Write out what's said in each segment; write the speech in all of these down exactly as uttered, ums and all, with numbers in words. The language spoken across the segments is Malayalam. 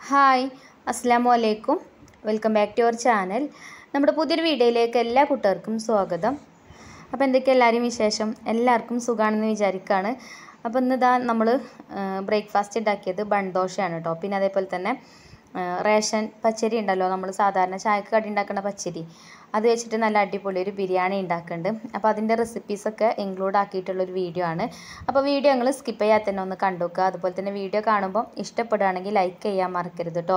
ഹായ് അസ്സലാമു അലൈക്കും welcome back to our channel. നമ്മുടെ പുതിയൊരു വീഡിയോയിലേക്ക് എല്ലാ കൂട്ടുകാർക്കും സ്വാഗതം. അപ്പോൾ എന്തൊക്കെ എല്ലാവരും വിശേഷം? എല്ലാവർക്കും സുഖമാണെന്ന് വിചാരിക്കുകയാണ്. അപ്പോൾ ഇന്ന് ഇതാ നമ്മൾ ബ്രേക്ക്ഫാസ്റ്റ് ഉണ്ടാക്കിയത് ബൺ ദോശയാണ് കേട്ടോ. പിന്നെ അതേപോലെ തന്നെ റേഷൻ പച്ചരി ഉണ്ടല്ലോ, നമ്മൾ സാധാരണ ചായക്ക് കടി ഉണ്ടാക്കുന്ന പച്ചരി, അത് വെച്ചിട്ട് നല്ല അടിപൊളി ഒരു ബിരിയാണി ഉണ്ടാക്കുന്നുണ്ട്. അപ്പോൾ അതിൻ്റെ റെസിപ്പീസൊക്കെ ഇൻക്ലൂഡ് ആക്കിയിട്ടുള്ളൊരു വീഡിയോ ആണ്. അപ്പോൾ വീഡിയോ നിങ്ങൾ സ്കിപ്പ് ചെയ്യാതെ തന്നെ ഒന്ന് കണ്ടു നോക്കുക. അതുപോലെ തന്നെ വീഡിയോ കാണുമ്പോൾ ഇഷ്ടപ്പെടുകയാണെങ്കിൽ ലൈക്ക് ചെയ്യാൻ മറക്കരുത് കേട്ടോ.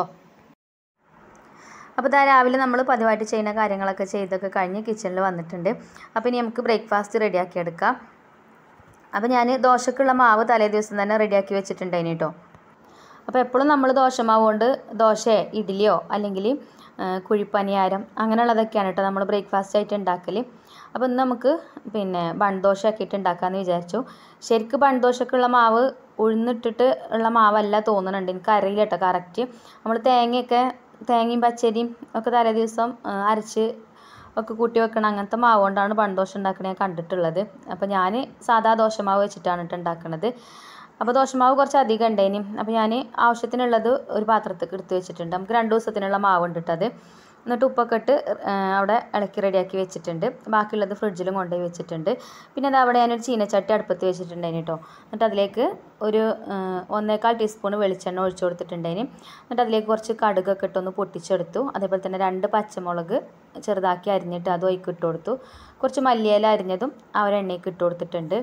അപ്പോൾ ഇതാ രാവിലെ നമ്മൾ പതിവായിട്ട് ചെയ്യുന്ന കാര്യങ്ങളൊക്കെ ചെയ്തൊക്കെ കഴിഞ്ഞ് കിച്ചണിൽ വന്നിട്ടുണ്ട്. അപ്പോൾ ഇനി നമുക്ക് ബ്രേക്ക്ഫാസ്റ്റ് റെഡിയാക്കി എടുക്കാം. അപ്പോൾ ഞാൻ ദോശക്കുള്ള മാവ് തലേ ദിവസം തന്നെ റെഡിയാക്കി വെച്ചിട്ടുണ്ടായിന് കേട്ടോ. അപ്പോൾ എപ്പോഴും നമ്മൾ ദോശമാവ് കൊണ്ട് ദോശയോ ഇഡ്ഡലിയോ അല്ലെങ്കിൽ കുഴിപ്പനിയാരം അങ്ങനെയുള്ളതൊക്കെയാണ് കേട്ടോ നമ്മൾ ബ്രേക്ക്ഫാസ്റ്റ് ആയിട്ട് ഉണ്ടാക്കൽ. അപ്പോൾ ഇന്ന് നമുക്ക് പിന്നെ ബൺ ദോശ ആക്കിയിട്ട് ഉണ്ടാക്കാമെന്ന് വിചാരിച്ചു. ശരിക്കും ബൺ ദോശക്കുള്ള മാവ് ഉഴുന്നിട്ടിട്ട് ഉള്ള മാവല്ല തോന്നുന്നുണ്ട്, എനിക്ക് അറിയില്ല കേട്ടോ കറക്റ്റ്. നമ്മൾ തേങ്ങയൊക്കെ തേങ്ങയും പച്ചരിയും ഒക്കെ തലേ ദിവസം അരച്ച് ഒക്കെ കൂട്ടി വെക്കണം, അങ്ങനത്തെ മാവ് കൊണ്ടാണ് ബൺ ദോശ ഉണ്ടാക്കണത് ഞാൻ കണ്ടിട്ടുള്ളത്. അപ്പോൾ ഞാൻ സാധാ ദോശമാവ് വെച്ചിട്ടാണ് കേട്ടോ ഉണ്ടാക്കുന്നത്. അപ്പോൾ ദോശമാവ് കുറച്ച് അധികം ഉണ്ടായിനി. അപ്പോൾ ഞാൻ ആവശ്യത്തിനുള്ളത് ഒരു പാത്രത്തേക്ക് എടുത്ത് വെച്ചിട്ടുണ്ട്. നമുക്ക് രണ്ട് ദിവസത്തിനുള്ള മാവ് ഉണ്ട് കേട്ടോ. അത് എന്നിട്ട് ഉപ്പൊക്കെ ഇട്ട് അവിടെ ഇളക്കി റെഡിയാക്കി വെച്ചിട്ടുണ്ട്. ബാക്കിയുള്ളത് ഫ്രിഡ്ജിലും കൊണ്ടുപോയി വെച്ചിട്ടുണ്ട്. പിന്നെ അത് അവിടെ ഞാനൊരു ചീനച്ചട്ടി അടുപ്പത്ത് വെച്ചിട്ടുണ്ടായിന് കേട്ടോ. എന്നിട്ട് അതിലേക്ക് ഒരു ഒന്നേകാൽ ടീസ്പൂൺ വെളിച്ചെണ്ണ ഒഴിച്ചു കൊടുത്തിട്ടുണ്ടായിന്. എന്നിട്ട് അതിലേക്ക് കുറച്ച് കടുകൊക്കെ ഇട്ടൊന്ന് പൊട്ടിച്ചെടുത്തു. അതേപോലെ തന്നെ രണ്ട് പച്ചമുളക് ചെറുതാക്കി അരിഞ്ഞിട്ട് അതും അതിലേക്ക് ഇട്ട് കൊടുത്തു. കുറച്ച് മല്ലിയില അരിഞ്ഞതും ആ ഒരു എണ്ണയ്ക്ക് ഇട്ട് കൊടുത്തിട്ടുണ്ട്.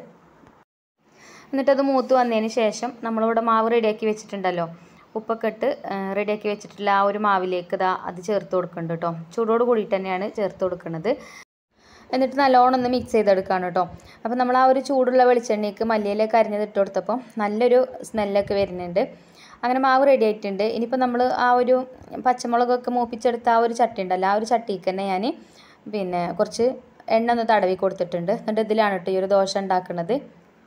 എന്നിട്ടത് മൂത്ത് വന്നതിന് ശേഷം നമ്മളിവിടെ മാവ് റെഡിയാക്കി വെച്ചിട്ടുണ്ടല്ലോ, ഉപ്പൊക്കെ ഇട്ട് റെഡിയാക്കി വെച്ചിട്ടുള്ള ആ ഒരു മാവിലേക്ക് ഇതാ അത് ചേർത്ത് കൊടുക്കുന്നുണ്ട് കേട്ടോ. ചൂടോട് കൂടിയിട്ട് തന്നെയാണ് ചേർത്ത് കൊടുക്കുന്നത്. എന്നിട്ട് നല്ലോണം ഒന്ന് മിക്സ് ചെയ്തെടുക്കുകയാണ് കേട്ടോ. അപ്പോൾ നമ്മൾ ആ ഒരു ചൂടുള്ള വെളിച്ചെണ്ണയ്ക്ക് മല്ലിയിലേക്ക് അരിഞ്ഞത് ഇട്ട് കൊടുത്തപ്പോൾ നല്ലൊരു സ്മെല്ലൊക്കെ വരുന്നുണ്ട്. അങ്ങനെ മാവ് റെഡി ആയിട്ടുണ്ട്. ഇനിയിപ്പോൾ നമ്മൾ ആ ഒരു പച്ചമുളകൊക്കെ മൂപ്പിച്ചെടുത്ത ആ ഒരു ചട്ടി ഉണ്ടല്ലോ, ആ ഒരു ചട്ടിക്ക് തന്നെ ഞാൻ പിന്നെ കുറച്ച് എണ്ണ ഒന്ന് തടവി കൊടുത്തിട്ടുണ്ട്. എന്നിട്ട് ഇതിലാണ് കേട്ടോ ഈ ഒരു ദോശ ഉണ്ടാക്കുന്നത്.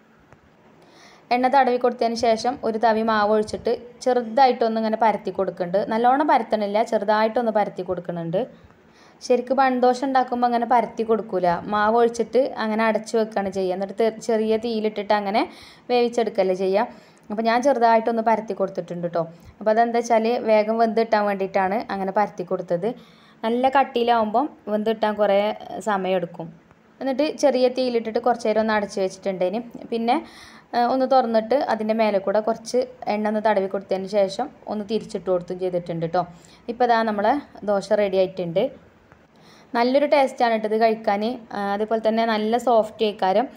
എണ്ണ തടവി കൊടുത്തതിന് ശേഷം ഒരു തവി മാവ് ഒഴിച്ചിട്ട് ചെറുതായിട്ടൊന്ന് ഇങ്ങനെ പരത്തി കൊടുക്കുന്നുണ്ട്. നല്ലോണം പരത്തണില്ല, ചെറുതായിട്ടൊന്ന് പരത്തി കൊടുക്കുന്നുണ്ട്. ശരിക്കും ബൺ ദോശ ഉണ്ടാക്കുമ്പോൾ അങ്ങനെ പരത്തി കൊടുക്കില്ല, മാവ് ഒഴിച്ചിട്ട് അങ്ങനെ അടച്ചു വെക്കുകയാണ് ചെയ്യുക. എന്നിട്ട് ചെറിയ തീയിലിട്ടിട്ട് അങ്ങനെ വേവിച്ചെടുക്കല്ലേ ചെയ്യുക. അപ്പോൾ ഞാൻ ചെറുതായിട്ടൊന്ന് പരത്തി കൊടുത്തിട്ടുണ്ട് കേട്ടോ. അപ്പോൾ അതെന്താ വെച്ചാൽ വേഗം വെന്ത് കിട്ടാൻ വേണ്ടിയിട്ടാണ് അങ്ങനെ പരത്തി കൊടുത്തത്. നല്ല കട്ടിയിലാവുമ്പം വെന്ത് കിട്ടാൻ കുറേ സമയമെടുക്കും. എന്നിട്ട് ചെറിയ തീയിലിട്ടിട്ട് കുറച്ച് നേരം ഒന്ന് അടച്ചു വെച്ചിട്ടുണ്ടേന്. പിന്നെ ഒന്ന് തുറന്നിട്ട് അതിൻ്റെ മേലെ കൂടെ കുറച്ച് എണ്ണ ഒന്ന് തടവി കൊടുത്തതിന് ശേഷം ഒന്ന് തിരിച്ചിട്ട് കൊടുത്തും ചെയ്തിട്ടുണ്ട് കേട്ടോ. ഇപ്പോൾ ഇതാ നമ്മളെ ദോശ റെഡി ആയിട്ടുണ്ട്. നല്ലൊരു ടേസ്റ്റാണ് കേട്ടോ ഇത് കഴിക്കാൻ. അതേപോലെ തന്നെ നല്ല സോഫ്റ്റ് ആയിക്കാരം.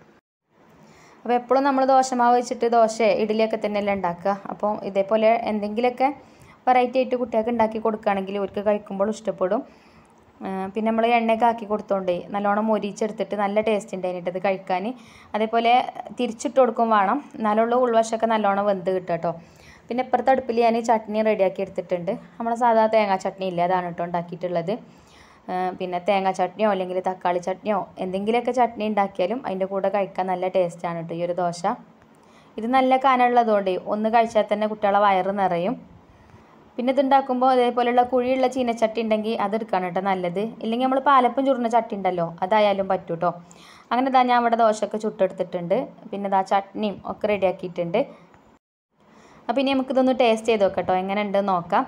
അപ്പോൾ എപ്പോഴും നമ്മൾ ദോശമാവ് വെച്ചിട്ട് ദോശ ഇഡ്ഡലിയൊക്കെ തന്നെയല്ലേ ഉണ്ടാക്കുക. അപ്പോൾ ഇതേപോലെ എന്തെങ്കിലുമൊക്കെ വെറൈറ്റി ആയിട്ട് കുട്ടികൾക്ക് ഉണ്ടാക്കി കൊടുക്കുകയാണെങ്കിൽ അവർക്ക് കഴിക്കുമ്പോൾ ഇഷ്ടപ്പെടും. പിന്നെ നമ്മൾ എണ്ണയൊക്കെ ആക്കി കൊടുത്തോണ്ടേ നല്ലോണം മൊരിച്ചെടുത്തിട്ട് നല്ല ടേസ്റ്റ് ഉണ്ടായിട്ട് അത് കഴിക്കാൻ. അതേപോലെ തിരിച്ചിട്ട് കൊടുക്കും വേണം, എന്നാലുള്ള ഉൾവശമൊക്കെ നല്ലോണം വെന്ത് കിട്ടുക കേട്ടോ. പിന്നെ ഇപ്പുറത്തെ അടുപ്പിൽ ഞാൻ ചട്നി റെഡിയാക്കി എടുത്തിട്ടുണ്ട്. നമ്മളെ സാധാ തേങ്ങാ ചട്നി ഇല്ല, അതാണ് കേട്ടോ ഉണ്ടാക്കിയിട്ടുള്ളത്. പിന്നെ തേങ്ങാ ചട്നിയോ അല്ലെങ്കിൽ തക്കാളി ചട്നിയോ എന്തെങ്കിലുമൊക്കെ ചട്നി ഉണ്ടാക്കിയാലും അതിൻ്റെ കൂടെ കഴിക്കാൻ നല്ല ടേസ്റ്റാണ് കേട്ടോ ഈ ഒരു ദോശ. ഇത് നല്ല കനമുള്ളതുകൊണ്ട് ഒന്ന് കഴിച്ചാൽ തന്നെ കുട്ടികളെ വയറ് നിറയും. പിന്നെ ഇതുണ്ടാക്കുമ്പോൾ അതേപോലെയുള്ള കുഴിയുള്ള ചീനച്ചട്ടി ഉണ്ടെങ്കിൽ അതെടുക്കണം കേട്ടോ നല്ലത്. ഇല്ലെങ്കിൽ നമ്മൾ പാലപ്പം ചുടുന്ന ചട്ടി ഉണ്ടല്ലോ അതായാലും പറ്റും കേട്ടോ. അങ്ങനെ ഇതാ ഞാൻ ഇവിടെ ദോശയൊക്കെ ചുട്ടെടുത്തിട്ടുണ്ട്. പിന്നെ ഇതാ ചട്നിയും ഒക്കെ റെഡിയാക്കിയിട്ടുണ്ട്. അപ്പോൾ ഇനി നമുക്കിതൊന്ന് ടേസ്റ്റ് ചെയ്ത് നോക്കാം കേട്ടോ, എങ്ങനെ ഉണ്ടെന്ന് നോക്കാം.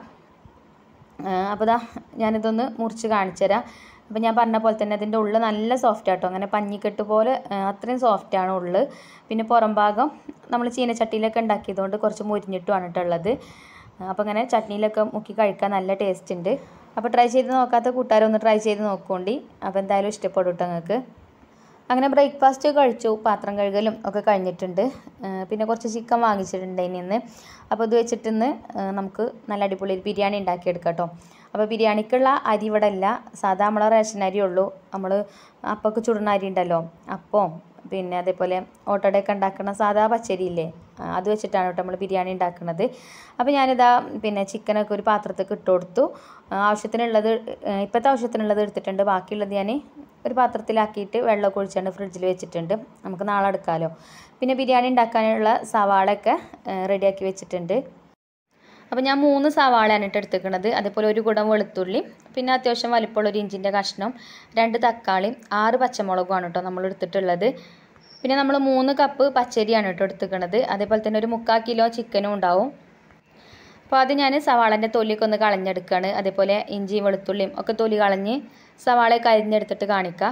അപ്പോൾ ഇതാ ഞാനിതൊന്ന് മുറിച്ച് കാണിച്ചു തരാം. അപ്പോൾ ഞാൻ പറഞ്ഞ പോലെ തന്നെ അതിൻ്റെ ഉള്ളിൽ നല്ല സോഫ്റ്റ് ആട്ടോ, അങ്ങനെ പഞ്ഞിക്കെട്ട് പോലെ അത്രയും സോഫ്റ്റാണ് ഉള്ളിൽ. പിന്നെ പുറം ഭാഗം നമ്മൾ ചീനച്ചട്ടിയിലൊക്കെ ഉണ്ടാക്കിയതുകൊണ്ട് കുറച്ച് മുരിഞ്ഞിട്ടുമാണ് കേട്ടോ ഉള്ളത്. അപ്പോൾ അങ്ങനെ ചട്നിയിലൊക്കെ മുക്കി കഴിക്കാൻ നല്ല ടേസ്റ്റ് ഉണ്ട്. അപ്പോൾ ട്രൈ ചെയ്ത് നോക്കാത്ത കൂട്ടുകാരൊന്ന് ട്രൈ ചെയ്ത് നോക്കുകൊണ്ടി. അപ്പോൾ എന്തായാലും ഇഷ്ടപ്പെടും കേട്ടോ നിങ്ങൾക്ക്. അങ്ങനെ ബ്രേക്ക്ഫാസ്റ്റ് കഴിച്ചു, പാത്രം കഴുകലും ഒക്കെ കഴിഞ്ഞിട്ടുണ്ട്. പിന്നെ കുറച്ച് ചിക്കൻ വാങ്ങിച്ചിട്ടുണ്ട് ഇന്ന്. അപ്പോൾ ഇത് വെച്ചിട്ട് ഇന്ന് നമുക്ക് നല്ല അടിപൊളി ബിരിയാണി ഉണ്ടാക്കിയെടുക്കാം കേട്ടോ. അപ്പോൾ ബിരിയാണിക്കുള്ള അരി ഇവിടെ അല്ല, സാധാ നമ്മളെ റേഷൻ അരി ഉള്ളൂ. നമ്മൾ അപ്പമൊക്കെ ചുടുന്ന അരി ഉണ്ടല്ലോ, അപ്പം പിന്നെ അതേപോലെ ഓട്ടടയൊക്കെ ഉണ്ടാക്കുന്ന സാധാ പച്ചരി ഇല്ലേ, അത് വെച്ചിട്ടാണ് കേട്ടോ നമ്മൾ ബിരിയാണി ഉണ്ടാക്കുന്നത്. അപ്പോൾ ഞാനിതാ പിന്നെ ചിക്കനൊക്കെ ഒരു പാത്രത്തേക്ക് ഇട്ട് കൊടുത്തു. ആവശ്യത്തിനുള്ളത് ഇപ്പോഴത്തെ ആവശ്യത്തിനുള്ളത് എടുത്തിട്ടുണ്ട്. ബാക്കിയുള്ളത് ഞാൻ ഒരു പാത്രത്തിലാക്കിയിട്ട് വെള്ളമൊക്കെ ഒഴിച്ചാണ്ട് ഫ്രിഡ്ജിൽ വെച്ചിട്ടുണ്ട്, നമുക്ക് നാളെ എടുക്കാമല്ലോ. പിന്നെ ബിരിയാണി ഉണ്ടാക്കാനുള്ള സവാളയൊക്കെ റെഡിയാക്കി വെച്ചിട്ടുണ്ട്. അപ്പോൾ ഞാൻ മൂന്ന് സവാളയാണ് ഇട്ട് എടുത്തിരിക്കുന്നത്. അതേപോലെ ഒരു കുടം വെളുത്തുള്ളി, പിന്നെ അത്യാവശ്യം വലിപ്പമുള്ള ഒരു ഇഞ്ചിൻ്റെ കഷ്ണം, രണ്ട് തക്കാളി, ആറ് പച്ചമുളകുമാണ് കേട്ടോ നമ്മൾ എടുത്തിട്ടുള്ളത്. പിന്നെ നമ്മൾ മൂന്ന് കപ്പ് പച്ചരിയാണ് കേട്ടോ എടുത്തിരിക്കുന്നത്. അതേപോലെ തന്നെ ഒരു മുക്കാൽ കിലോ ചിക്കനും ഉണ്ടാവും. അപ്പോൾ അത് ഞാൻ സവാളൻ്റെ തൊലിയൊക്കെ ഒന്ന് കളഞ്ഞെടുക്കുകയാണ്. അതേപോലെ ഇഞ്ചിയും വെളുത്തുള്ളിയും ഒക്കെ തൊലി കളഞ്ഞ് സവാളയൊക്കെ അരിഞ്ഞെടുത്തിട്ട് കാണിക്കാം.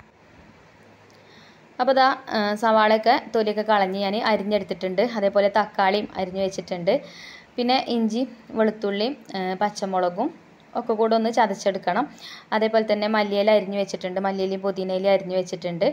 അപ്പോൾ ഇതാ സവാളയൊക്കെ തൊലിയൊക്കെ കളഞ്ഞ് ഞാൻ അരിഞ്ഞെടുത്തിട്ടുണ്ട്. അതേപോലെ തക്കാളിയും അരിഞ്ഞ് വെച്ചിട്ടുണ്ട്. പിന്നെ ഇഞ്ചി വെളുത്തുള്ളിയും പച്ചമുളകും ഒക്കെ കൂടെ ഒന്ന് ചതച്ചെടുക്കണം. അതേപോലെ തന്നെ മല്ലിയില അരിഞ്ഞ് വെച്ചിട്ടുണ്ട്. മല്ലിയിലയും പുതിനയിലയും അരിഞ്ഞ് വെച്ചിട്ടുണ്ട്.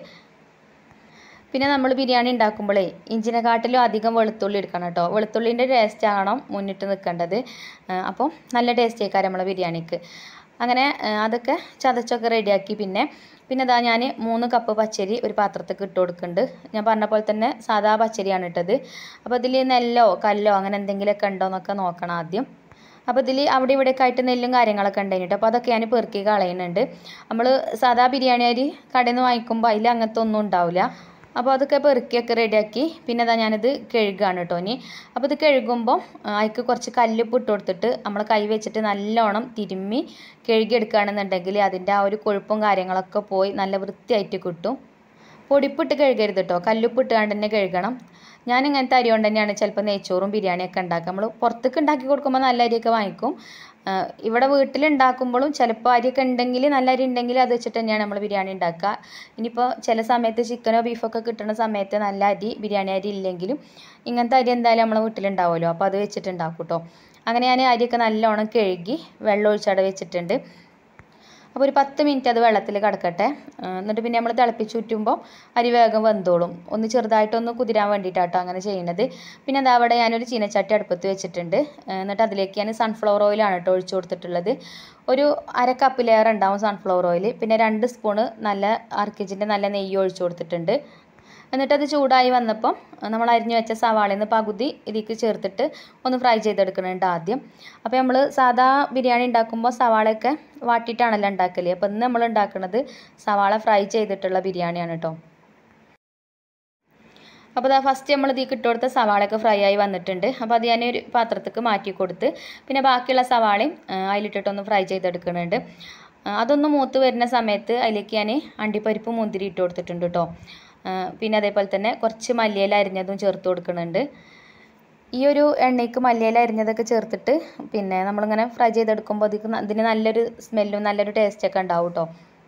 പിന്നെ നമ്മൾ ബിരിയാണി ഉണ്ടാക്കുമ്പോഴേ ഇഞ്ചിനെക്കാട്ടിലും അധികം വെളുത്തുള്ളി എടുക്കണം കേട്ടോ. വെളുത്തുള്ളിൻ്റെ ടേസ്റ്റ് ആകണം മുന്നിട്ട് നിൽക്കേണ്ടത്. അപ്പം നല്ല ടേസ്റ്റ് ആയിക്കാരം നമ്മളെ ബിരിയാണിക്ക്. അങ്ങനെ അതൊക്കെ ചതച്ചൊക്കെ റെഡിയാക്കി. പിന്നെ പിന്നെ ഇതാ ഞാൻ മൂന്ന് കപ്പ് പച്ചരി ഒരു പാത്രത്തേക്ക് ഇട്ട് കൊടുക്കുന്നുണ്ട്. ഞാൻ പറഞ്ഞ പോലെ തന്നെ സാധാ പച്ചരിയാണ് ഇട്ടത്. അപ്പോൾ ഇതിൽ നെല്ലോ കല്ലോ അങ്ങനെ എന്തെങ്കിലുമൊക്കെ ഉണ്ടോ എന്നൊക്കെ നോക്കണം ആദ്യം. അപ്പോൾ ഇതിൽ അവിടെ ഇവിടെയൊക്കെ ആയിട്ട് നെല്ലും കാര്യങ്ങളൊക്കെ ഉണ്ടായിട്ട് അപ്പോൾ അതൊക്കെ ഞാൻ പെറുക്കി കളയുന്നുണ്ട്. നമ്മൾ സാധാ ബിരിയാണി അരി കടയിൽ നിന്ന് വാങ്ങിക്കുമ്പോൾ അതിൽ അങ്ങനത്തെ ഒന്നും ഉണ്ടാവില്ല. അപ്പോൾ അതൊക്കെ പെറുക്കിയൊക്കെ റെഡിയാക്കി. പിന്നെ അതാ ഞാനിത് കഴുകുകയാണ് കേട്ടോ ഇനി. അപ്പോൾ ഇത് കഴുകുമ്പോൾ അതിക്ക് കുറച്ച് കല്ലുപ്പ് ഇട്ട് കൊടുത്തിട്ട് നമ്മൾ കൈ വെച്ചിട്ട് നല്ലോണം തിരുമ്മി കഴുകിയെടുക്കുകയാണെന്നുണ്ടെങ്കിൽ അതിൻ്റെ ആ ഒരു കൊഴുപ്പും കാര്യങ്ങളൊക്കെ പോയി നല്ല വൃത്തിയായിട്ട് കിട്ടും. പൊടിപ്പിട്ട് കഴുകരുത് കേട്ടോ, കല്ലുപ്പിട്ട് കൊണ്ട് തന്നെ കഴുകണം. ഞാൻ ഇങ്ങനത്തെ അരി കൊണ്ട് തന്നെയാണ് ചിലപ്പോൾ നെയ്ച്ചോറും ബിരിയാണിയൊക്കെ ഉണ്ടാക്കുക. നമ്മൾ പുറത്തേക്ക് ഉണ്ടാക്കി കൊടുക്കുമ്പോൾ നല്ല അരിയൊക്കെ വാങ്ങിക്കും. ഇവിടെ വീട്ടിലുണ്ടാക്കുമ്പോഴും ചിലപ്പോൾ അരിയൊക്കെ ഉണ്ടെങ്കിൽ നല്ല അരി ഉണ്ടെങ്കിൽ അത് വെച്ചിട്ട് തന്നെയാണ് നമ്മൾ ബിരിയാണി ഉണ്ടാക്കുക. ഇനിയിപ്പോൾ ചില സമയത്ത് ചിക്കനോ ബീഫൊക്കെ കിട്ടുന്ന സമയത്ത് നല്ല അരി ബിരിയാണി അരി ഇല്ലെങ്കിലും ഇങ്ങനത്തെ അരി എന്തായാലും നമ്മളെ വീട്ടിലുണ്ടാവുമല്ലോ, അപ്പോൾ അത് വെച്ചിട്ട് ഉണ്ടാക്കും കേട്ടോ. അങ്ങനെ ഞാൻ അരിയൊക്കെ നല്ലോണം കഴുകി വെള്ളം ഒഴിച്ചട വെച്ചിട്ടുണ്ട്. അപ്പോൾ ഒരു പത്ത് മിനിറ്റ് അത് വെള്ളത്തിൽ കിടക്കട്ടെ. എന്നിട്ട് പിന്നെ നമ്മൾ തിളപ്പിച്ചൂറ്റുമ്പോൾ അരി വേഗം വെന്തോളും. ഒന്ന് ചെറുതായിട്ടൊന്ന് കുതിരാൻ വേണ്ടിയിട്ടാട്ടോ അങ്ങനെ ചെയ്യുന്നത്. പിന്നെ അത് അവിടെ ഞാനൊരു ചീനച്ചട്ടി അടുപ്പത്ത് വെച്ചിട്ടുണ്ട്. എന്നിട്ട് അതിലേക്ക് ഞാൻ സൺഫ്ലവർ ഓയിലാണ് കേട്ടോ ഒഴിച്ചു കൊടുത്തിട്ടുള്ളത്. ഒരു അര കപ്പിലേറെ ഉണ്ടാവും സൺഫ്ലവർ ഓയിൽ. പിന്നെ രണ്ട് സ്പൂണ് നല്ല ആർക്കിച്ചിൻ്റെ നല്ല നെയ്യ് ഒഴിച്ചു കൊടുത്തിട്ടുണ്ട്. എന്നിട്ടത് ചൂടായി വന്നപ്പം നമ്മൾ അരിഞ്ഞു വെച്ച സവാളയിൽ നിന്ന് പകുതി ഇതിലേക്ക് ചേർത്തിട്ട് ഒന്ന് ഫ്രൈ ചെയ്തെടുക്കുന്നുണ്ട് ആദ്യം. അപ്പോൾ നമ്മൾ സാധാ ബിരിയാണി ഉണ്ടാക്കുമ്പോൾ സവാളയൊക്കെ വാട്ടിയിട്ടാണല്ലോ ഉണ്ടാക്കല്. അപ്പോൾ ഇന്ന് നമ്മൾ ഉണ്ടാക്കുന്നത് സവാള ഫ്രൈ ചെയ്തിട്ടുള്ള ബിരിയാണിയാണ് കേട്ടോ. അപ്പോൾ അതാ ഫസ്റ്റ് നമ്മൾ ഇതിലേക്ക് ഇട്ട് കൊടുത്ത സവാളയൊക്കെ ഫ്രൈ ആയി വന്നിട്ടുണ്ട്. അപ്പോൾ അത് ഞാൻ ഒരു പാത്രത്തേക്ക് മാറ്റി കൊടുത്ത് പിന്നെ ബാക്കിയുള്ള സവാളയും അതിലിട്ടിട്ടൊന്ന് ഫ്രൈ ചെയ്തെടുക്കുന്നുണ്ട്. അതൊന്ന് മൂത്ത് വരുന്ന സമയത്ത് അതിലേക്ക് ഞാൻ അണ്ടിപ്പരിപ്പ് മുന്തിരി ഇട്ട് കൊടുത്തിട്ടുണ്ട് കേട്ടോ. പിന്നെ അതേപോലെ തന്നെ കുറച്ച് മല്ലിയില അരിഞ്ഞതും ചേർത്ത് കൊടുക്കുന്നുണ്ട്. ഈ ഒരു എണ്ണയ്ക്ക് മല്ലിയില അരിഞ്ഞതൊക്കെ ചേർത്തിട്ട് പിന്നെ നമ്മളിങ്ങനെ ഫ്രൈ ചെയ്തെടുക്കുമ്പോൾ അതിക്ക് ഇതിന് നല്ലൊരു സ്മെല്ലും നല്ലൊരു ടേസ്റ്റൊക്കെ ഉണ്ടാവും കേട്ടോ.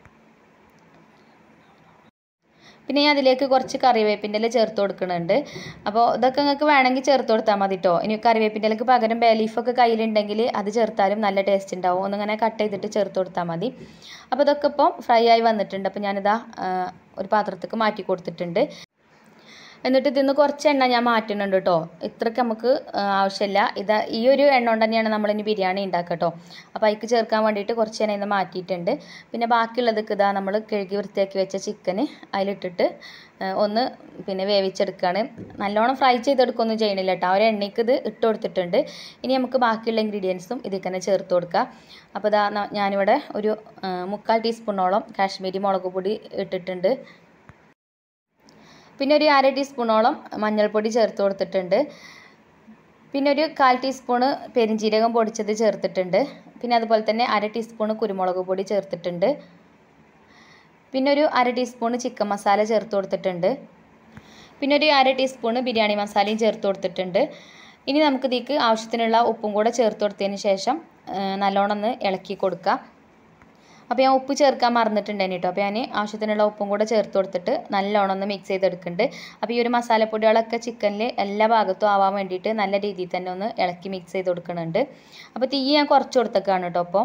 പിന്നെ ഞാൻ അതിലേക്ക് കുറച്ച് കറിവേപ്പിൻ്റെ ഇല ചേർത്ത് കൊടുക്കുന്നുണ്ട്. അപ്പോൾ ഇതൊക്കെ നിങ്ങൾക്ക് വേണമെങ്കിൽ ചേർത്ത് കൊടുത്താൽ മതി കേട്ടോ. ഇനി കറിവേപ്പിൻ്റെ ഇലക്ക് പകരം ബേ ലീഫൊക്കെ കയ്യിലുണ്ടെങ്കിൽ അത് ചേർത്താലും നല്ല ടേസ്റ്റ് ഉണ്ടാവും. ഒന്നിങ്ങനെ കട്ട് ചെയ്തിട്ട് ചേർത്ത് കൊടുത്താൽ മതി. അപ്പോൾ ഇതൊക്കെ ഇപ്പം ഫ്രൈ ആയി വന്നിട്ടുണ്ട്. അപ്പോൾ ഞാനിതാ ഒരു പാത്രത്തേക്ക് മാറ്റി കൊടുത്തിട്ടുണ്ട്. എന്നിട്ട് ഇതിന്ന് കുറച്ച് എണ്ണ ഞാൻ മാറ്റുന്നുണ്ട് കേട്ടോ. ഇത്രയ്ക്ക് നമുക്ക് ആവശ്യമില്ല. ഇത് ഈ ഒരു എണ്ണ കൊണ്ട് തന്നെയാണ് നമ്മളിനി ബിരിയാണി ഉണ്ടാക്കുക കേട്ടോ. അപ്പോൾ അതിക്ക് ചേർക്കാൻ വേണ്ടിയിട്ട് കുറച്ച് എണ്ണ ഇന്ന് മാറ്റിയിട്ടുണ്ട്. പിന്നെ ബാക്കിയുള്ളതൊക്കെ ഇതാ നമ്മൾ കഴുകി വൃത്തിയാക്കി വെച്ച ചിക്കന് അതിലിട്ടിട്ട് ഒന്ന് പിന്നെ വേവിച്ചെടുക്കുകയാണ്. നല്ലോണം ഫ്രൈ ചെയ്തെടുക്കുകയൊന്നും ചെയ്യണില്ല കേട്ടോ. ആ ഒരു എണ്ണയ്ക്ക് ഇത് ഇട്ട് കൊടുത്തിട്ടുണ്ട്. ഇനി നമുക്ക് ബാക്കിയുള്ള ഇൻഗ്രീഡിയൻസും ഇതിൽ തന്നെ ചേർത്ത് കൊടുക്കുക. അപ്പോൾ ഇതാ ഞാനിവിടെ ഒരു മുക്കാൽ ടീസ്പൂണോളം കാശ്മീരി മുളക് പൊടി ഇട്ടിട്ടുണ്ട്. പിന്നെ ഒരു അര ടീസ്പൂണോളം മഞ്ഞൾപ്പൊടി ചേർത്ത് കൊടുത്തിട്ടുണ്ട്. പിന്നെ ഒരു കാൽ ടീസ്പൂണ് പെരിഞ്ജീരകം പൊടിച്ചത് ചേർത്തിട്ടുണ്ട്. പിന്നെ അതുപോലെ തന്നെ അര ടീസ്പൂണ് കുരുമുളക് പൊടി ചേർത്തിട്ടുണ്ട്. പിന്നെ ഒരു അര ടീസ്പൂണ് ചിക്കൻ മസാല ചേർത്ത് കൊടുത്തിട്ടുണ്ട്. പിന്നെ ഒരു അര ടീസ്പൂണ് ബിരിയാണി മസാലയും ചേർത്ത് കൊടുത്തിട്ടുണ്ട്. ഇനി നമുക്ക് ഇതിലേക്ക് ആവശ്യത്തിനുള്ള ഉപ്പും കൂടെ ചേർത്ത് കൊടുത്തതിന് ശേഷം നല്ലോണം ഒന്ന് ഇളക്കി കൊടുക്കുക. അപ്പോൾ ഞാൻ ഉപ്പ് ചേർക്കാൻ മറന്നിട്ടുണ്ടായിരുന്നു കേട്ടോ. അപ്പോൾ ഞാൻ ആവശ്യത്തിനുള്ള ഉപ്പും കൂടെ ചേർത്ത് കൊടുത്തിട്ട് നല്ലോണം ഒന്ന് മിക്സ് ചെയ്തെടുക്കുന്നുണ്ട്. അപ്പോൾ ഈ ഒരു മസാലപ്പൊടികളൊക്കെ ചിക്കനിൽ എല്ലാ ഭാഗത്തും ആവാൻ വേണ്ടിയിട്ട് നല്ല രീതിയിൽ തന്നെ ഒന്ന് ഇളക്കി മിക്സ് ചെയ്ത് കൊടുക്കുന്നുണ്ട്. അപ്പോൾ തീ ഞാൻ കുറച്ച് കൊടുത്തേക്കാണ് കേട്ടോ. അപ്പോൾ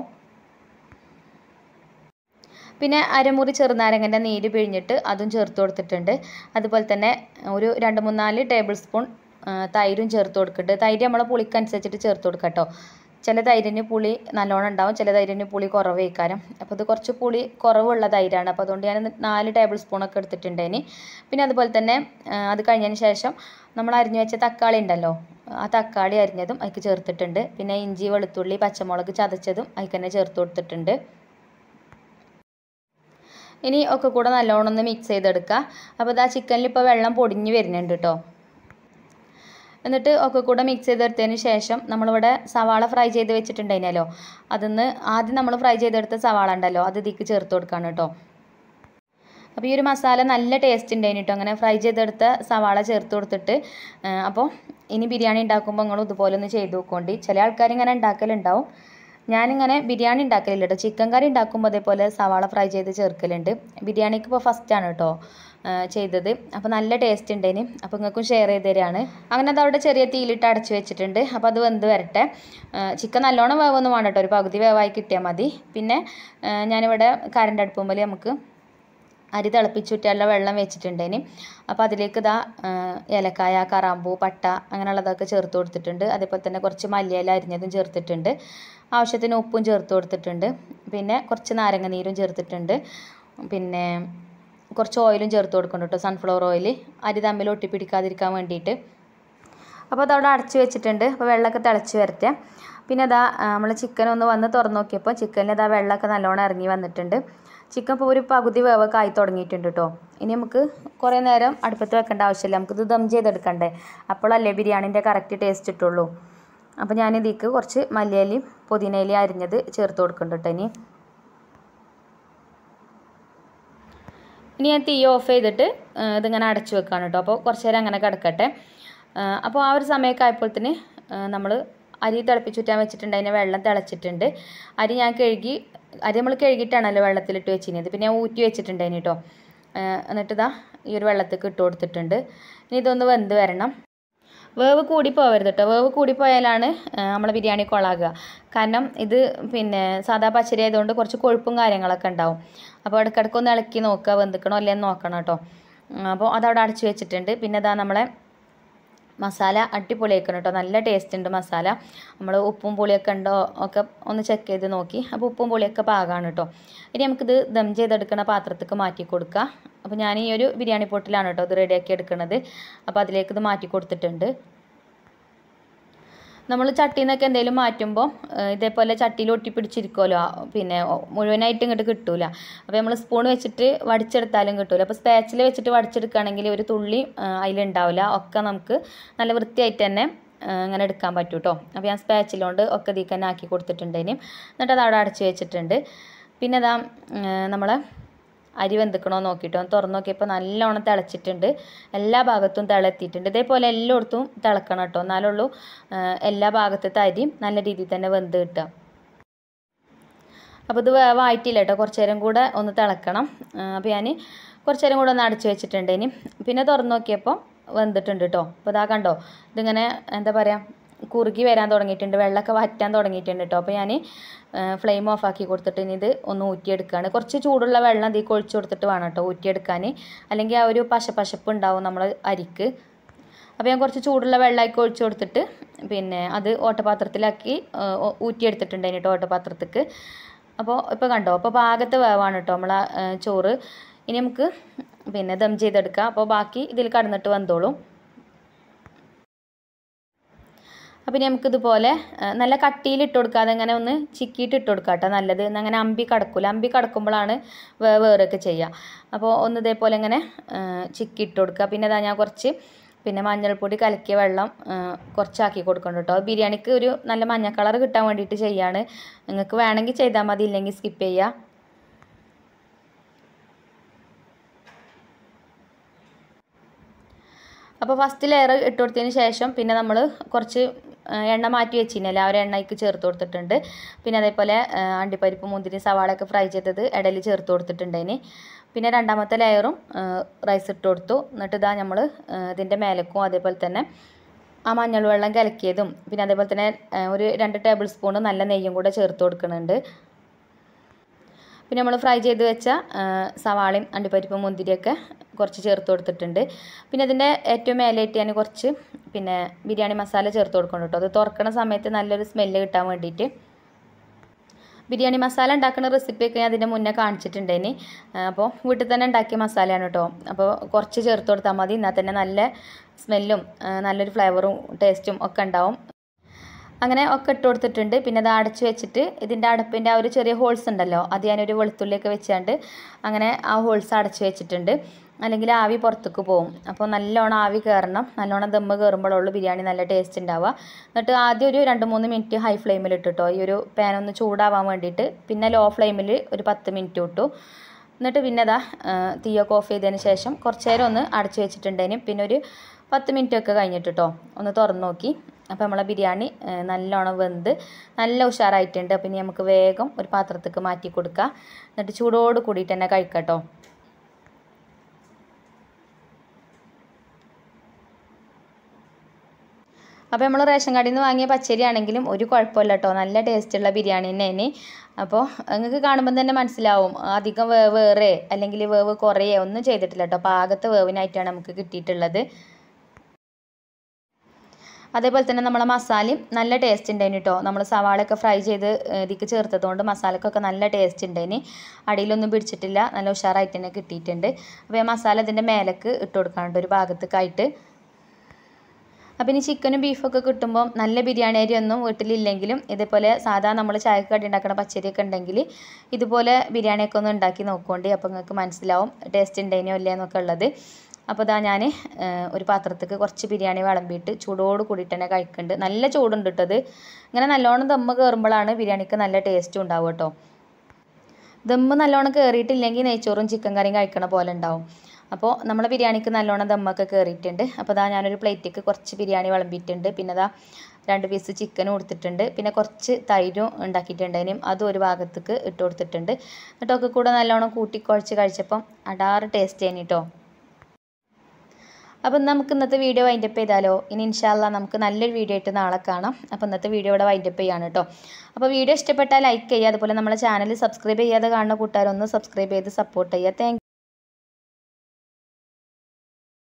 പിന്നെ അരമുറി ചെറുനാരങ്ങൻ്റെ നീര് പിഴിഞ്ഞിട്ട് അതും ചേർത്ത് കൊടുത്തിട്ടുണ്ട്. അതുപോലെ തന്നെ ഒരു രണ്ട് മൂന്നാല് ടേബിൾ സ്പൂൺ തൈരും ചേർത്ത് കൊടുക്കുന്നുണ്ട്. തൈര് നമ്മളെ പുളിക്കനുസരിച്ചിട്ട് ചേർത്ത് കൊടുക്കാം കേട്ടോ. ചില തൈരിന് പുളി നല്ലോണം ഉണ്ടാവും, ചില തൈരിന് പുളി കുറവ് വയ്ക്കാനും. അപ്പോൾ ഇത് കുറച്ച് പുളി കുറവുള്ള തൈരാണ്. അപ്പോൾ അതുകൊണ്ട് ഞാൻ നാല് ടേബിൾ സ്പൂണൊക്കെ എടുത്തിട്ടുണ്ടേന്. പിന്നെ അതുപോലെ തന്നെ അത് കഴിഞ്ഞതിന് ശേഷം നമ്മൾ അരിഞ്ഞു വെച്ച തക്കാളി ഉണ്ടല്ലോ, ആ തക്കാളി അരിഞ്ഞതും അതിക്ക് ചേർത്തിട്ടുണ്ട്. പിന്നെ ഇഞ്ചി വെളുത്തുള്ളി പച്ചമുളക് ചതച്ചതും അതിക്ക് തന്നെ ചേർത്ത് കൊടുത്തിട്ടുണ്ട്. ഇനി ഒക്കെ കൂടെ നല്ലോണം ഒന്ന് മിക്സ് ചെയ്തെടുക്കുക. അപ്പോൾ ഇതാ ചിക്കനിൽ ഇപ്പോൾ വെള്ളം പൊടിഞ്ഞ് വരുന്നുണ്ട് കേട്ടോ. എന്നിട്ട് ഒക്കെ കൂടെ മിക്സ് ചെയ്തെടുത്തതിന് ശേഷം നമ്മളിവിടെ സവാള ഫ്രൈ ചെയ്ത് വെച്ചിട്ടുണ്ടായിരുന്നല്ലോ, അതിന്ന് ആദ്യം നമ്മൾ ഫ്രൈ ചെയ്തെടുത്ത സവാള ഉണ്ടല്ലോ അത് ഇതിക്ക് ചേർത്ത് കൊടുക്കുകയാണ് കേട്ടോ. അപ്പോൾ ഈ ഒരു മസാല നല്ല ടേസ്റ്റ് ഉണ്ടായിരുന്നു കേട്ടോ അങ്ങനെ ഫ്രൈ ചെയ്തെടുത്ത സവാള ചേർത്ത് കൊടുത്തിട്ട്. അപ്പോൾ ഇനി ബിരിയാണി ഉണ്ടാക്കുമ്പോൾ നിങ്ങൾ ഇതുപോലെ ഒന്ന് ചെയ്ത് നോക്കോണ്ടി. ചില ആൾക്കാർ ഇങ്ങനെ ഉണ്ടാക്കലുണ്ടാവും. ഞാനിങ്ങനെ ബിരിയാണി ഉണ്ടാക്കലില്ല കേട്ടോ. ചിക്കൻ കറി ഉണ്ടാക്കുമ്പോൾ അതേപോലെ സവാള ഫ്രൈ ചെയ്ത് ചേർക്കലുണ്ട്. ബിരിയാണിക്ക് ഇപ്പോൾ ഫസ്റ്റാണ് കേട്ടോ ചെയ്തത്. അപ്പോൾ നല്ല ടേസ്റ്റ് ഉണ്ടേന്. അപ്പോൾ നിങ്ങൾക്കും ഷെയർ ചെയ്ത് തരാണ്. അങ്ങനെ അത് അവിടെ ചെറിയ തീയിലിട്ട് അടച്ച് വെച്ചിട്ടുണ്ട്. അപ്പോൾ അത് വെന്ത് വരട്ടെ. ചിക്കൻ നല്ലോണം വേവൊന്നും വേണ്ട കേട്ടോ, ഒരു പകുതി വേവായി കിട്ടിയാൽ മതി. പിന്നെ ഞാനിവിടെ കറണ്ട് അടുപ്പുമ്പോൾ നമുക്ക് അരി തിളപ്പിച്ചുറ്റിയുള്ള വെള്ളം വെച്ചിട്ടുണ്ടേന്. അപ്പോൾ അതിലേക്ക് ഇതാ ഏലക്കായ, കറാമ്പൂ, പട്ട അങ്ങനെയുള്ളതൊക്കെ ചേർത്ത് കൊടുത്തിട്ടുണ്ട്. അതേപോലെ തന്നെ കുറച്ച് മല്ലിയില അരിഞ്ഞതും ചേർത്തിട്ടുണ്ട്. ആവശ്യത്തിന് ഉപ്പും ചേർത്ത് കൊടുത്തിട്ടുണ്ട്. പിന്നെ കുറച്ച് നാരങ്ങ നീരും ചേർത്തിട്ടുണ്ട്. പിന്നെ കുറച്ച് ഓയിലും ചേർത്ത് കൊടുക്കുന്നുണ്ട് കേട്ടോ, സൺഫ്ലവർ ഓയിൽ, അരി തമ്മിൽ ഒട്ടിപ്പിടിക്കാതിരിക്കാൻ വേണ്ടിയിട്ട്. അപ്പോൾ അതവിടെ അടച്ച് വെച്ചിട്ടുണ്ട്. അപ്പോൾ വെള്ളമൊക്കെ തിളച്ച് വരട്ടെ. പിന്നെ അതാ നമ്മൾ ചിക്കൻ ഒന്ന് വന്ന് തുറന്ന് നോക്കിയപ്പോൾ ചിക്കനിൽ അതാ വെള്ളമൊക്കെ നല്ലോണം ഇറങ്ങി വന്നിട്ടുണ്ട്. ചിക്കൻ ഇപ്പോൾ ഒരു പകുതി വേവൊക്കെ ആയി തുടങ്ങിയിട്ടുണ്ട് കേട്ടോ. ഇനി നമുക്ക് കുറേ നേരം അടുപ്പത്ത് വെക്കേണ്ട ആവശ്യമില്ല, നമുക്കിത് ദം ചെയ്തെടുക്കണ്ടേ, അപ്പോഴല്ലേ ബിരിയാണീൻ്റെ കറക്റ്റ് ടേസ്റ്റ് കിട്ടുള്ളൂ. അപ്പോൾ ഞാനിതിലേക്ക് കുറച്ച് മല്ലിയിലയും പുതിനയിലയും അരിഞ്ഞത് ചേർത്ത് കൊടുക്കുന്നുണ്ട് കേട്ടോ. ഇനി ഇനി ഞാൻ തീ ഓഫ് ചെയ്തിട്ട് ഇതിങ്ങനെ അടച്ച് വെക്കുകയാണ് കേട്ടോ. അപ്പോൾ കുറച്ച് നേരം അങ്ങനെ കിടക്കട്ടെ. അപ്പോൾ ആ ഒരു സമയമൊക്കെ ആയപ്പോഴത്തേന് നമ്മൾ അരി തിളപ്പിച്ചുറ്റാൻ വെച്ചിട്ടുണ്ട്. അതിൻ്റെ വെള്ളം തിളച്ചിട്ടുണ്ട്. അരി ഞാൻ കഴുകി, അരി നമ്മൾ കഴുകിയിട്ടാണല്ലോ വെള്ളത്തിലിട്ട് വെച്ചിരുന്നത്. പിന്നെ ഞാൻ ഊറ്റി വെച്ചിട്ടുണ്ട് അതിന് കേട്ടോ. എന്നിട്ട് ഇതാ ഈ ഒരു വെള്ളത്തേക്ക് ഇട്ട് കൊടുത്തിട്ടുണ്ട്. ഇനി ഇതൊന്ന് വെന്ത് വരണം. വേവ് കൂടി പോകരുത് കേട്ടോ. വേവ് കൂടി പോയാലാണ് നമ്മളെ ബിരിയാണി കൊളാകുക. കാരണം ഇത് പിന്നെ സാധാ പച്ചരി ആയതുകൊണ്ട് കുറച്ച് കൊഴുപ്പും കാര്യങ്ങളൊക്കെ ഉണ്ടാവും. അപ്പോൾ ഇടയ്ക്കിടയ്ക്ക് ഒന്ന് ഇളക്കി നോക്കുക വെന്തിക്കണോ അല്ലേന്ന് നോക്കണം കേട്ടോ. അപ്പോൾ അതവിടെ അടച്ച് വെച്ചിട്ടുണ്ട്. പിന്നെ ഇതാ നമ്മളെ മസാല അടിപൊളിയാക്കണം കേട്ടോ. നല്ല ടേസ്റ്റ് ഉണ്ട് മസാല. നമ്മൾ ഉപ്പും പുളിയൊക്കെ ഉണ്ടോ ഒക്കെ ഒന്ന് ചെക്ക് ചെയ്ത് നോക്കി. അപ്പോൾ ഉപ്പും പുളിയൊക്കെ പാകമാണ് കേട്ടോ. ഇനി നമുക്കിത് ദം ചെയ്തെടുക്കുന്ന പാത്രത്തേക്ക് മാറ്റി കൊടുക്കുക. അപ്പോൾ ഞാൻ ഈ ഒരു ബിരിയാണി പോട്ടിലാണ് കേട്ടോ ഇത് റെഡിയാക്കി എടുക്കുന്നത്. അപ്പോൾ അതിലേക്ക് ഇത് മാറ്റി കൊടുത്തിട്ടുണ്ട്. നമ്മൾ ചട്ടിയിൽ നിന്നൊക്കെ എന്തെങ്കിലും മാറ്റുമ്പോൾ ഇതേപോലെ ചട്ടിയിൽ ഒട്ടിപ്പിടിച്ചിരിക്കുമല്ലോ, പിന്നെ മുഴുവനായിട്ട് ഇങ്ങോട്ട് കിട്ടൂല. അപ്പോൾ നമ്മൾ സ്പൂൺ വെച്ചിട്ട് വടിച്ചെടുത്താലും കിട്ടൂല. അപ്പോൾ സ്പാച്ചിൽ വെച്ചിട്ട് വടിച്ചെടുക്കുകയാണെങ്കിൽ ഒരു തുള്ളി അതിലുണ്ടാവില്ല. ഒക്കെ നമുക്ക് നല്ല വൃത്തിയായിട്ട് തന്നെ അങ്ങനെ എടുക്കാൻ പറ്റും കേട്ടോ. അപ്പോൾ ഞാൻ സ്പാച്ചിലോണ്ട് ഒക്കെ ഇതിൽ തന്നെ ആക്കി കൊടുത്തിട്ടുണ്ടേനും. എന്നിട്ട് അത് അവിടെ അടച്ച് വെച്ചിട്ടുണ്ട്. പിന്നെ അതാ നമ്മൾ അരി വെന്തിക്കണോ നോക്കിയിട്ടോ തുറന്ന് നോക്കിയപ്പോൾ നല്ലോണം തിളച്ചിട്ടുണ്ട്. എല്ലാ ഭാഗത്തും തിളത്തിയിട്ടുണ്ട്. ഇതേപോലെ എല്ലായിടത്തും തിളക്കണം കേട്ടോ, എന്നാലുള്ളൂ എല്ലാ ഭാഗത്തെ അരിയും നല്ല രീതിയിൽ തന്നെ വെന്ത് കിട്ടുക. അപ്പോൾ ഇത് വേവായിട്ടില്ല കേട്ടോ, കുറച്ച് നേരം കൂടെ ഒന്ന് തിളക്കണം. അപ്പോൾ ഞാൻ കുറച്ച് നേരം കൂടെ ഒന്ന് അടച്ച് വെച്ചിട്ടുണ്ട്. ഇനി പിന്നെ തുറന്ന് നോക്കിയപ്പോൾ വെന്തിട്ടുണ്ട് കേട്ടോ. അപ്പോൾ ഇതാ കണ്ടോ, ഇതിങ്ങനെ എന്താ പറയുക കുറുകി വരാൻ തുടങ്ങിയിട്ടുണ്ട്, വെള്ളമൊക്കെ വറ്റാൻ തുടങ്ങിയിട്ടുണ്ട് കേട്ടോ. അപ്പോൾ ഞാൻ ഫ്ലെയിം ഓഫ് ആക്കി കൊടുത്തിട്ട് ഇനി ഇത് ഒന്ന് ഊറ്റിയെടുക്കുകയാണ്. കുറച്ച് ചൂടുള്ള വെള്ളം ഇതിൽ ഒഴിച്ച് കൊടുത്തിട്ട് വേണം കേട്ടോ ഊറ്റിയെടുക്കാൻ, അല്ലെങ്കിൽ ആ ഒരു പശ പശപ്പ് ഉണ്ടാവും നമ്മൾ അരിക്ക്. അപ്പോൾ ഞാൻ കുറച്ച് ചൂടുള്ള വെള്ളമൊക്കെ ഒഴിച്ച് കൊടുത്തിട്ട് പിന്നെ അത് ഓട്ടപാത്രത്തിലാക്കി ഊറ്റിയെടുത്തിട്ടുണ്ട് കേട്ടോ ഓട്ടപാത്രത്തേക്ക്. അപ്പോൾ ഇപ്പോൾ കണ്ടോ, അപ്പോൾ പാകത്തെ വേവാണ് കേട്ടോ നമ്മളെ ചോറ്. ഇനി നമുക്ക് പിന്നെ ദം ചെയ്തെടുക്കാം. അപ്പോൾ ബാക്കി ഇതിൽ കടന്നിട്ട് വന്നോളും. അപ്പോൾ ഇനി നമുക്കിതുപോലെ നല്ല കട്ടിയിൽ ഇട്ട് കൊടുക്കാതെ അങ്ങനെ ഒന്ന് ചിക്കിയിട്ട് ഇട്ട് കൊടുക്കാം കേട്ടോ നല്ലത്. അങ്ങനെ അമ്പി കടക്കില്ല, അമ്പി കടക്കുമ്പോഴാണ് വേറൊക്കെ ചെയ്യുക. അപ്പോൾ ഒന്ന് ഇതേപോലെ ഇങ്ങനെ ചിക്കി ഇട്ട് കൊടുക്കുക. പിന്നെ അതാ ഞാൻ കുറച്ച് പിന്നെ മഞ്ഞൾപ്പൊടി കലക്കിയ വെള്ളം കുറച്ചാക്കി കൊടുക്കണം കേട്ടോ. ബിരിയാണിക്ക് ഒരു നല്ല മഞ്ഞ കളർ കിട്ടാൻ വേണ്ടിയിട്ട് ചെയ്യാണ്. നിങ്ങൾക്ക് വേണമെങ്കിൽ ചെയ്താൽ മതി, ഇല്ലെങ്കിൽ സ്കിപ്പ് ചെയ്യുക. അപ്പോൾ ഫസ്റ്റ് ലെയർ ഇട്ട് കൊടുത്തതിന് ശേഷം പിന്നെ നമ്മൾ കുറച്ച് എണ്ണ മാറ്റി വെച്ചിരുന്നല്ലേ, ആ ഒരു എണ്ണയ്ക്ക് ചേർത്ത് കൊടുത്തിട്ടുണ്ട്. പിന്നെ അതേപോലെ അണ്ടിപ്പരിപ്പ്, മുന്തിരി, സവാളയൊക്കെ ഫ്രൈ ചെയ്തത് ഇടയിൽ ചേർത്ത് കൊടുത്തിട്ടുണ്ടതിന്. പിന്നെ രണ്ടാമത്തെ ലെയറും റൈസ് ഇട്ട് കൊടുത്തു. എന്നിട്ട് ഇതാ നമ്മൾ ഇതിൻ്റെ മേലക്കും അതേപോലെ തന്നെ ആ മഞ്ഞൾ വെള്ളം കലക്കിയതും പിന്നെ അതേപോലെ തന്നെ ഒരു രണ്ട് ടേബിൾ സ്പൂൺ നല്ല നെയ്യും കൂടെ ചേർത്ത് കൊടുക്കുന്നുണ്ട്. പിന്നെ നമ്മൾ ഫ്രൈ ചെയ്ത് വെച്ച സവാളയും അണ്ടിപ്പരിപ്പും മുന്തിരിയൊക്കെ കുറച്ച് ചേർത്ത് കൊടുത്തിട്ടുണ്ട്. പിന്നെ അതിൻ്റെ ഏറ്റവും മേലായിട്ട് ഞാൻ കുറച്ച് പിന്നെ ബിരിയാണി മസാല ചേർത്ത് കൊടുക്കണം കേട്ടോ. അത് തുറക്കണ സമയത്ത് നല്ലൊരു സ്മെല്ല് കിട്ടാൻ വേണ്ടിയിട്ട്. ബിരിയാണി മസാല ഉണ്ടാക്കുന്ന റെസിപ്പിയൊക്കെ ഞാൻ അതിൻ്റെ മുന്നേ കാണിച്ചിട്ടുണ്ടേനി. അപ്പോൾ വീട്ടിൽ തന്നെ ഉണ്ടാക്കിയ മസാലയാണ് കേട്ടോ. അപ്പോൾ കുറച്ച് ചേർത്ത് കൊടുത്താൽ മതി, എന്നാൽ തന്നെ നല്ല സ്മെല്ലും നല്ലൊരു ഫ്ലേവറും ടേസ്റ്റും ഒക്കെ ഉണ്ടാവും. അങ്ങനെ ഒക്കെ ഇട്ട് കൊടുത്തിട്ടുണ്ട്. പിന്നെ അത് അടച്ച് വെച്ചിട്ട് ഇതിൻ്റെ അടപ്പിൻ്റെ ആ ഒരു ചെറിയ ഹോൾസ് ഉണ്ടല്ലോ, അത് ഞാനൊരു വെളുത്തുള്ളിയൊക്കെ വെച്ചാണ്ട് അങ്ങനെ ആ ഹോൾസ് അടച്ച് വെച്ചിട്ടുണ്ട്, അല്ലെങ്കിൽ ആവി പുറത്തേക്ക് പോകും. അപ്പോൾ നല്ലോണം ആവി കയറണം, നല്ലോണം ദമ്മ് കയറുമ്പോഴുള്ളൂ ബിരിയാണി നല്ല ടേസ്റ്റ് ഉണ്ടാവുക. എന്നിട്ട് ആദ്യം ഒരു രണ്ട് മൂന്ന് മിനിറ്റ് ഹൈ ഫ്ലെയിമിൽ ഇട്ടിട്ടോ ഈ ഒരു പാൻ ഒന്ന് ചൂടാവാൻ വേണ്ടിയിട്ട്. പിന്നെ ലോ ഫ്ലെയിമിൽ ഒരു പത്ത് മിനിറ്റ് ഇട്ടു. എന്നിട്ട് പിന്നെ അതാ തീയൊക്കെ ഓഫ് ചെയ്തതിന് ശേഷം കുറച്ച് നേരം ഒന്ന് അടച്ച് വെച്ചിട്ടുണ്ടേനും. പിന്നെ ഒരു പത്ത് മിനിറ്റ് ഒക്കെ കഴിഞ്ഞിട്ട് കേട്ടോ ഒന്ന് തുറന്ന് നോക്കി. അപ്പോൾ നമ്മളെ ബിരിയാണി നല്ലോണം വെന്ത് നല്ല ഉഷാറായിട്ടുണ്ട്. അപ്പോൾ ഇനി നമുക്ക് വേഗം ഒരു പാത്രത്തേക്ക് മാറ്റി കൊടുക്കുക. എന്നിട്ട് ചൂടോട് കൂടിയിട്ട് തന്നെ കഴിക്കാം കേട്ടോ. അപ്പോൾ നമ്മൾ റേഷൻ കടയിൽ നിന്ന് വാങ്ങിയ പച്ചരി ആണെങ്കിലും ഒരു കുഴപ്പമില്ല കേട്ടോ, നല്ല ടേസ്റ്റുള്ള ബിരിയാണി തന്നെയാണ്. അപ്പോൾ നിങ്ങൾക്ക് കാണുമ്പോൾ തന്നെ മനസ്സിലാവും അധികം വേവ് ഏറെ അല്ലെങ്കിൽ വേവ് കുറയേ ഒന്നും ചെയ്തിട്ടില്ല കേട്ടോ, പാകത്തെ വേവിനായിട്ടാണ് നമുക്ക് കിട്ടിയിട്ടുള്ളത്. അതേപോലെ തന്നെ നമ്മളെ മസാലയും നല്ല ടേസ്റ്റ് ഉണ്ടായിന് കേട്ടോ. നമ്മൾ സവാളയൊക്കെ ഫ്രൈ ചെയ്ത് ഇതിക്ക് ചേർത്തതുകൊണ്ട് മസാലക്കൊക്കെ നല്ല ടേസ്റ്റ് ഉണ്ടായിന്. അടിയിലൊന്നും പിടിച്ചിട്ടില്ല, നല്ല ഉഷാറായിട്ട് തന്നെ കിട്ടിയിട്ടുണ്ട്. അപ്പോൾ ഈ മസാല ഇതിൻ്റെ മേലേക്ക് ഇട്ട് കൊടുക്കാനുണ്ട് ഒരു ഭാഗത്തേക്കായിട്ട്. അപ്പോൾ ഇനി ചിക്കനും ബീഫൊക്കെ കിട്ടുമ്പോൾ നല്ല ബിരിയാണി അരി ഒന്നും വീട്ടിലില്ലെങ്കിലും ഇതേപോലെ സാധാ നമ്മൾ ചായക്ക് കടി ഉണ്ടാക്കുന്ന പച്ചരിയൊക്കെ ഉണ്ടെങ്കിൽ ഇതുപോലെ ബിരിയാണിയൊക്കെ ഒന്ന് ഉണ്ടാക്കി നോക്കുകൊണ്ട് അപ്പോൾ നിങ്ങൾക്ക് മനസ്സിലാവും ടേസ്റ്റ് ഉണ്ടായിനോ ഇല്ല എന്നൊക്കെ ഉള്ളത്. അപ്പോൾ ഇതാ ഞാൻ ഒരു പാത്രത്തേക്ക് കുറച്ച് ബിരിയാണി വിളമ്പിയിട്ട് ചൂടോട് കൂടിയിട്ട് തന്നെ കഴിക്കുന്നുണ്ട്. നല്ല ചൂടുണ്ട് ഇട്ടത്. ഇങ്ങനെ നല്ലോണം ദമ്മ് കയറുമ്പോഴാണ് ബിരിയാണിക്ക് നല്ല ടേസ്റ്റും ഉണ്ടാവും കേട്ടോ. ദമ്മ് നല്ലോണം കയറിയിട്ടില്ലെങ്കിൽ നെയ്ച്ചോറും ചിക്കൻ കറിയും കഴിക്കണ പോലെ ഉണ്ടാവും. അപ്പോൾ നമ്മളെ ബിരിയാണിക്ക് നല്ലോണം ദമ്മൊക്കെ കയറിയിട്ടുണ്ട്. അപ്പോൾ ഇതാ ഞാനൊരു പ്ലേറ്റിലേക്ക് കുറച്ച് ബിരിയാണി വിളമ്പിയിട്ടുണ്ട്. പിന്നെ ഇതാ രണ്ട് പീസ് ചിക്കനും കൊടുത്തിട്ടുണ്ട്. പിന്നെ കുറച്ച് തൈരും ഉണ്ടാക്കിയിട്ടുണ്ട്, അതിനും അതും ഒരു ഭാഗത്തേക്ക് ഇട്ട് കൊടുത്തിട്ടുണ്ട്. എന്നിട്ടൊക്കെ കൂടെ നല്ലോണം കൂട്ടിക്കുഴച്ച് കഴിച്ചപ്പം അടാറ് ടേസ്റ്റ് ആയിന് കേട്ടോ. അപ്പം നമുക്ക് ഇന്നത്തെ വീഡിയോ വൈൻഡപ്പ് ചെയ്താലോ? ഇനി ഇൻഷാല്ലാ നമുക്ക് നല്ലൊരു വീഡിയോ ആയിട്ട് നാളെ കാണാം. അപ്പോൾ ഇന്നത്തെ വീഡിയോ ഇവിടെ വൈൻഡപ്പ് ചെയ്യാണ് കേട്ടോ. അപ്പോൾ വീഡിയോ ഇഷ്ടപ്പെട്ടാൽ ലൈക്ക് ചെയ്യുക, അതുപോലെ നമ്മളെ ചാനൽ സബ്സ്ക്രൈബ് ചെയ്യാതെ കാണുന്ന കൂട്ടുകാരൊന്ന് സബ്സ്ക്രൈബ് ചെയ്ത് സപ്പോർട്ട് ചെയ്യുക. താങ്ക്